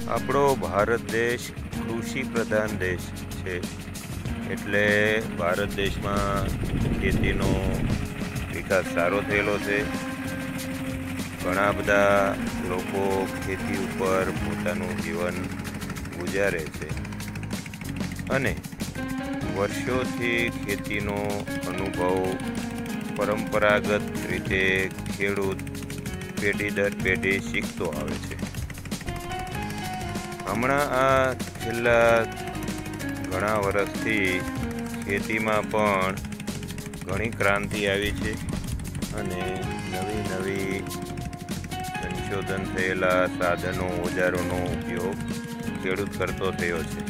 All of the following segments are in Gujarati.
આપણો ભારત દેશ કૃષિ પ્રધાન દેશ છે, એટલે ભારત દેશમાં ખેતીનો વિકાસ સારો થયેલો છે. ઘણા બધા લોકો ખેતી ઉપર પોતાનું જીવન ગુજારે છે અને વર્ષોથી ખેતીનો અનુભવ પરંપરાગત રીતે ખેડૂત પેઢી દર પેઢી શીખતો આવે છે. હમણાં આ છેલ્લા ઘણા વર્ષથી ખેતીમાં પણ ઘણી ક્રાંતિ આવી છે અને નવી નવી સંશોધન થયેલા સાધનો ઓજારોનો ઉપયોગ ખેડૂત કરતો થયો છે.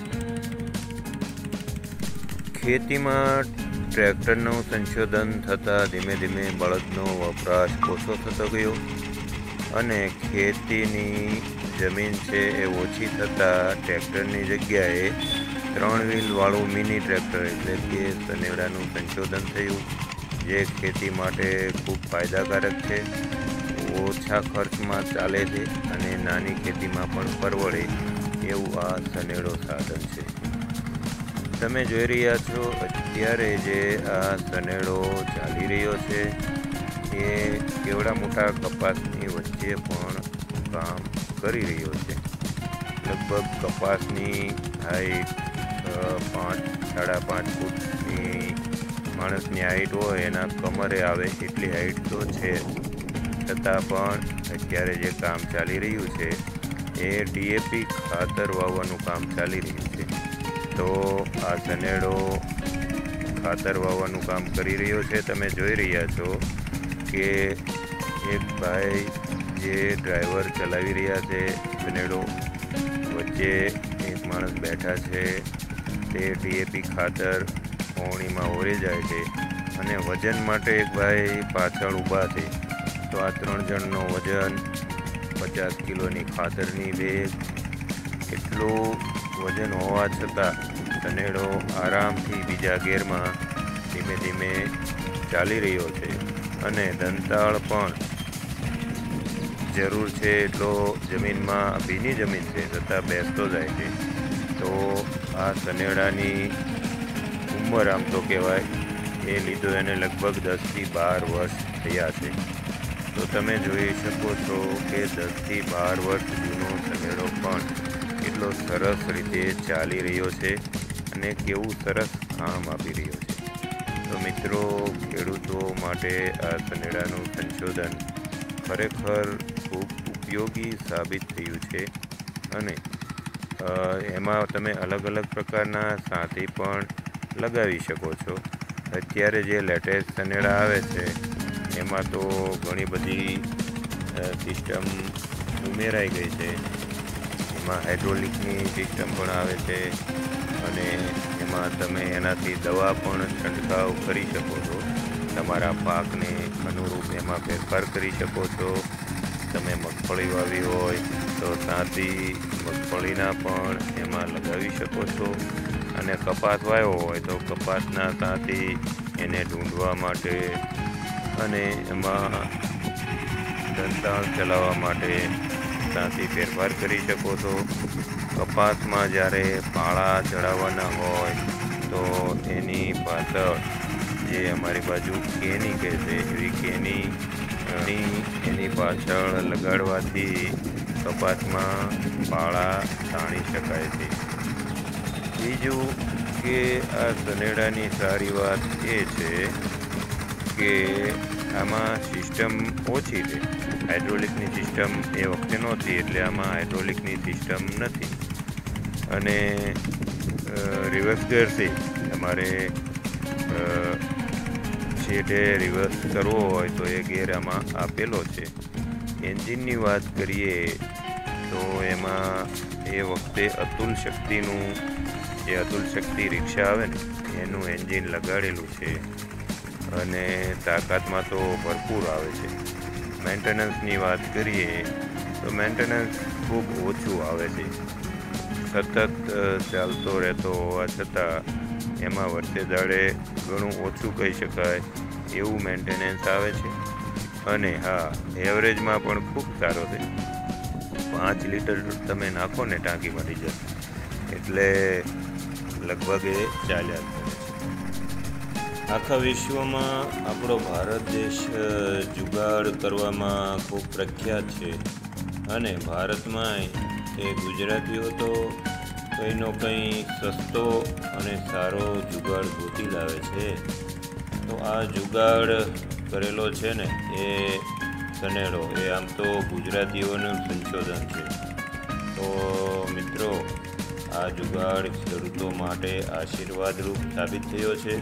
ખેતીમાં ટ્રેક્ટરનું સંશોધન થતાં ધીમે ધીમે બળદનો વપરાશ ઓછો થતો ગયો અને ખેતીની જમીન છે એ ઓછી થતાં ટ્રેક્ટરની જગ્યાએ 3 વ્હીલવાળું મિની ટ્રેક્ટર એટલે કે સનેડાનું સંશોધન થયું, જે ખેતી માટે ખૂબ ફાયદાકારક છે, ઓછા ખર્ચમાં ચાલે છે અને નાની ખેતીમાં પણ પરવડે એવું આ સનેડો સાધન છે. તમે જોઈ રહ્યા છો અત્યારે જે આ સનેડો ચાલી રહ્યો છે એ કેવડા મોટા કપાસની વચ્ચે પણ કામ કરી રહ્યો છે. લગભગ કપાસની હાઈટ 5-5.5 ફૂટની માણસની હાઈટ હોય એના કમરે આવે એટલી હાઈટ તો છે, છતાં પણ અત્યારે જે કામ ચાલી રહ્યું છે એ ડીએપી ખાતર વાવવાનું કામ ચાલી રહ્યું છે. તો આ સનેડો ખાતર વાવવાનું કામ કરી રહ્યો છે. તમે જોઈ રહ્યા છો કે એક ભાઈ જે ડ્રાઈવર ચલાવી રહ્યા છે સનેડો, વચ્ચે એક માણસ બેઠા છે, તે ડીએપી ખાતર ઓણીમાં ઓરે જાય છે અને વજન માટે એક ભાઈ પાછળ ઊભા છે. તો આ 3 જણનો વજન 50 કિલોની ખાતરની બેગ, એટલું વજન હોવા છતાં સનેડો આરામથી બીજા ગેરમાં ધીમે ધીમે ચાલી રહ્યો છે અને દંતાળ પણ જરૂર છે એટલો જમીનમાં ભીની જમીન છે છતાં બેસતો જાય છે. તો આ સનેડાની ઉંમર આમ તો કહેવાય એ લીધો એને લગભગ 10 થી 12 વર્ષ થયા છે. તો તમે જોઈ શકો છો કે 10 થી 12 વર્ષ જૂનો સનેડો પણ કેટલો સરસ રીતે ચાલી રહ્યો છે અને કેવું સરસ કામ આપી રહ્યો છે. તો મિત્રો, ખેડૂતો માટે આ સનેડાનું સંશોધન ખરેખર ખૂબ ઉપયોગી સાબિત થયું છે અને એમાં તમે અલગ અલગ પ્રકારના સાથી પણ લગાવી શકો છો. અત્યારે જે લેટેસ્ટ સનેડા આવે છે એમાં તો ઘણી બધી સિસ્ટમ ઉમેરાઈ ગઈ છે. એમાં હાઇડ્રોલિકની સિસ્ટમ પણ આવે છે અને એમાં તમે એનાથી દવા પણ છંટકાવ કરી શકો છો. તમારા પાકને અનુરૂપ એમાં ફેરફાર કરી શકો છો. તમે મગફળી વાવી હોય તો સાથી મગફળીના પણ એમાં લગાવી શકો છો અને કપાસ વાવ્યો હોય તો કપાસના સાથી એને ઢૂંઢવા માટે અને એમાં દંતાળ ચલાવવા માટે સાથી ફેરફાર કરી શકો છો. કપાસમાં જ્યારે પાળા ચડાવવાના હોય તો એની પાછળ જે અમારી બાજુ કેની કહે છે એવી કેની એની પાછળ લગાડવાથી કપાસમાં પાળા તાણી શકાય છે. બીજું કે આ સનેડાની સારી વાત એ છે કે આમાં સિસ્ટમ ઓછી છે. હાઇડ્રોલિકની સિસ્ટમ એ વખતે નહોતી એટલે આમાં હાઇડ્રોલિકની સિસ્ટમ નથી અને રિવર્સ ગિયરથી તમારે છેડે રિવર્સ કરવો હોય તો એ ગિયર આમાં આપેલો છે. એન્જિનની વાત કરીએ તો એમાં એ વખતે અતુલ શક્તિનું જે અતુલ શક્તિ રિક્ષા આવે ને એનું એન્જિન લગાડેલું છે અને તાકાતમાં તો ભરપૂર આવે છે. મેન્ટેનન્સની વાત કરીએ તો મેન્ટેનન્સ ખૂબ ઓછું આવે છે. સતત ચાલતો રહેતો હોવા છતાં એમાં વર્ષે દાડે ઘણું ઓછું કહી શકાય એવું મેન્ટેનન્સ આવે છે અને હા, એવરેજમાં પણ ખૂબ સારો છે. 5 લીટર તમે નાખો ને ટાંકીમાં ડીઝલ, એટલે લગભગ એ ચાલ્યા કરે છે. આખા વિશ્વમાં આપણો ભારત દેશ જુગાડ કરવામાં ખૂબ પ્રખ્યાત છે, અને ભારતમાં એ ગુજરાતીઓ તો કંઈનો કંઈ સસ્તો અને સારો જુગાડ ગોતી લાવે છે. તો આ જુગાડ કરેલો છે ને એ સનેડો, એ આમ તો ગુજરાતીઓનું સંશોધન છે. તો મિત્રો, આ જુગાડ ખેડૂતો માટે આશીર્વાદરૂપ સાબિત થયો છે.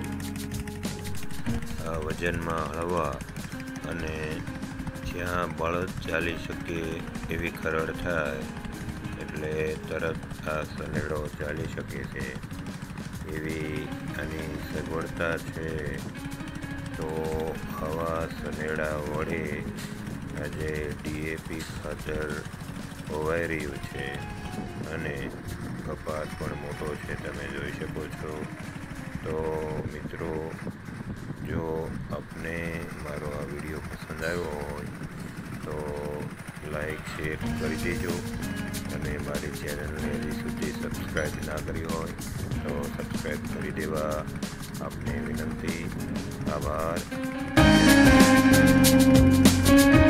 વજનમાં હળવા અને જ્યાં બળદ ચાલી શકે એવી ખરડ થાય એટલે તરત આ સનેડો ચાલી શકે છે એવી આની સગવડતા છે. તો આવા સનેડા વડે આજે DAP ખાતર હોવાઈ રહ્યું છે, અને કપાસ પણ મોટો છે, તમે જોઈ શકો છો. તો મિત્રો, જો આપને મારો આ વિડીયો પસંદ આવ્યો હોય તો લાઈક શેર કરી દેજો, અને મારી ચેનલને હજી સુધી સબસ્ક્રાઈબ ના કરી હોય તો સબસ્ક્રાઈબ કરી દેવા આપને વિનંતી. આભાર.